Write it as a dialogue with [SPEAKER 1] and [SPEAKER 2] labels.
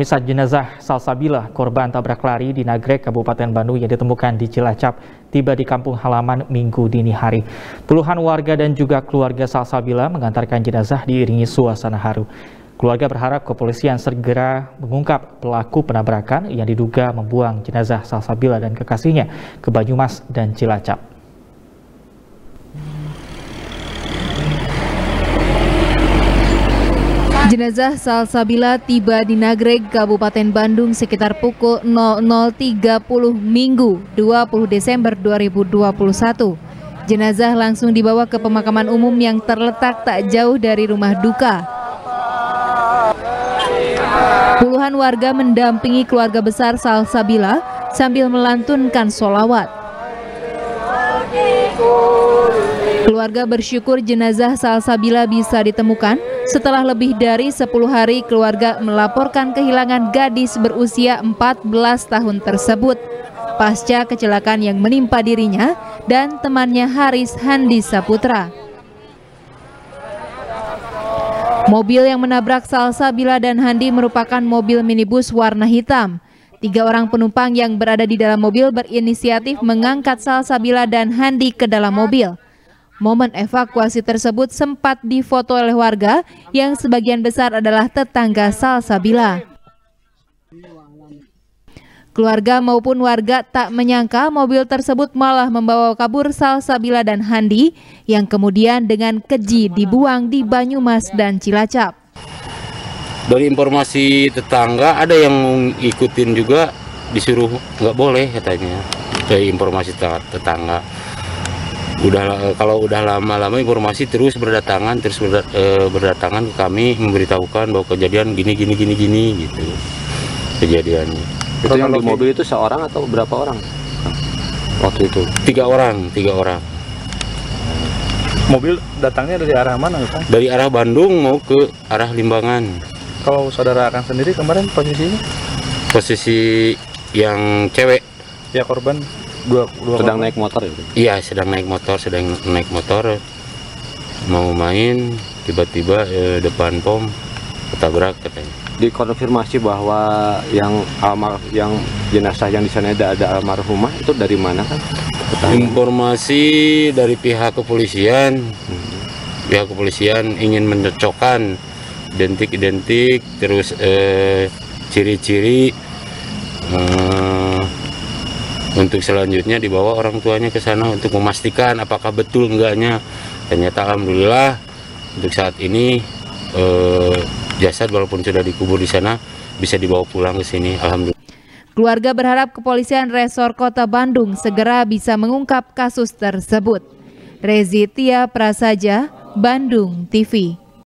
[SPEAKER 1] Misal jenazah Salsabila, korban tabrak lari di Nagrek, Kabupaten Bandung yang ditemukan di Cilacap, tiba di kampung halaman Minggu dini hari. Puluhan warga dan juga keluarga Salsabila mengantarkan jenazah diiringi suasana haru. Keluarga berharap kepolisian segera mengungkap pelaku penabrakan yang diduga membuang jenazah Salsabila dan kekasihnya ke Banyumas dan Cilacap.
[SPEAKER 2] Jenazah Salsabila tiba di Nagrek, Kabupaten Bandung sekitar pukul 00.30 Minggu 20 Desember 2021. Jenazah langsung dibawa ke pemakaman umum yang terletak tak jauh dari rumah duka. Puluhan warga mendampingi keluarga besar Salsabila sambil melantunkan sholawat. Keluarga bersyukur jenazah Salsabila bisa ditemukan setelah lebih dari 10 hari keluarga melaporkan kehilangan gadis berusia 14 tahun tersebut pasca kecelakaan yang menimpa dirinya dan temannya Haris Handi Saputra. Mobil yang menabrak Salsabila dan Handi merupakan mobil minibus warna hitam. 3 orang penumpang yang berada di dalam mobil berinisiatif mengangkat Salsabila dan Handi ke dalam mobil. Momen evakuasi tersebut sempat difoto oleh warga yang sebagian besar adalah tetangga Salsabila. Keluarga maupun warga tak menyangka mobil tersebut malah membawa kabur Salsabila dan Handi yang kemudian dengan keji dibuang di Banyumas dan Cilacap.
[SPEAKER 3] Dari informasi tetangga ada yang ikutin juga, disuruh nggak boleh katanya. Dari informasi tetangga. Kalau udah lama-lama informasi terus berdatangan ke kami memberitahukan bahwa kejadian gini gitu kejadiannya.
[SPEAKER 4] Itu yang di mobil itu seorang atau berapa orang waktu itu?
[SPEAKER 3] 3 orang.
[SPEAKER 5] Mobil datangnya dari arah mana, Pak?
[SPEAKER 3] Dari arah Bandung mau ke arah Limbangan.
[SPEAKER 5] Kalau saudara akan sendiri kemarin posisinya?
[SPEAKER 3] Posisi yang cewek.
[SPEAKER 5] Ya korban dua
[SPEAKER 4] sedang naik motor itu?
[SPEAKER 3] Iya, sedang naik motor mau main, tiba-tiba depan pom ketabrak katanya.
[SPEAKER 4] Dikonfirmasi bahwa yang jenazah yang di sana ada almarhumah itu dari mana kan?
[SPEAKER 3] Informasi dari pihak kepolisian. Pihak kepolisian ingin mencocokkan identik terus ciri-ciri. Untuk selanjutnya dibawa orang tuanya ke sana untuk memastikan apakah betul enggaknya. Ternyata alhamdulillah untuk saat ini jasad walaupun sudah dikubur di sana bisa dibawa pulang ke sini, alhamdulillah.
[SPEAKER 2] Keluarga berharap kepolisian Resor Kota Bandung segera bisa mengungkap kasus tersebut. Rezi Tia Prasaja, Bandung TV.